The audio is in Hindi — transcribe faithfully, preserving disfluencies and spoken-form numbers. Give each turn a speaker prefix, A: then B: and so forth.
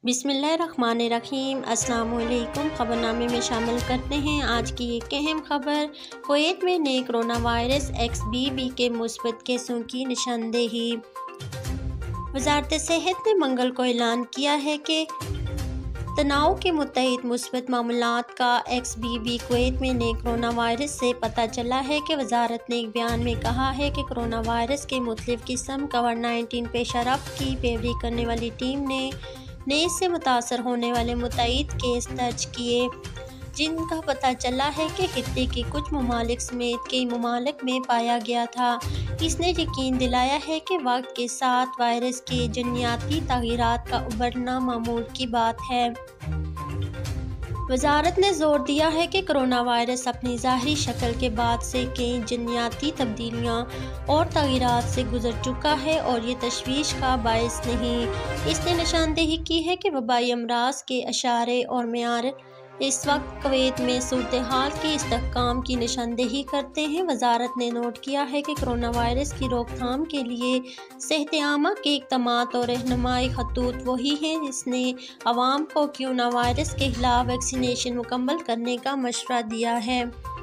A: बिस्मिल्लाहिर्रहमानिर्रहीम। अस्सलाम वालेकुम। खबरनामे में शामिल करते हैं आज की एक अहम खबर। कुवैत में नए corona virus X B B के मुस्बत केसों की निशानदेही। वजारत सेहत ने मंगल को ऐलान किया है कि तनाव के मुतहद मुस्बत मामलात का एक्स बी बी कुवैत में नए कोरोना वायरस से पता चला है कि वजारत ने एक बयान में कहा है कि कोरोना वायरस के मुख्तलिफ किस्म कोविड नाइन्टीन पेशरफ की पैरवी करने वाली टीम ने नए से मुतासर होने वाले मुतअद्दिद केस दर्ज किए, जिनका पता चला है कि खित्ते के कुछ ममालिक समेत कई ममालिक में पाया गया था। इसने यकीन दिलाया है कि वक्त के साथ वायरस के जनियाती तगय्युरात का उभरना मामूल की बात है। वजारत ने जोर दिया है कि कोरोना वायरस अपनी ज़ाहिरी शक्ल के बाद से कई जनियाती तब्दीलियाँ और तगय्युरात से गुजर चुका है और ये तशवीश का बायस नहीं। इसने निशानदेही की है कि वबाई अमराज के अशारे और मेयार इस वक्त कुवैत में सूरत हाल की इस्तेहकाम की निशानदेही करते हैं। वजारत ने नोट किया है कि कोरोना वायरस की रोकथाम के लिए सेहत-ए-आमा के इक़दामात और रहनुमाई खतूत वही हैं जिसने अवाम को कोरोना वायरस के खिलाफ वैक्सीनेशन मुकम्मल करने का मशवरा दिया है।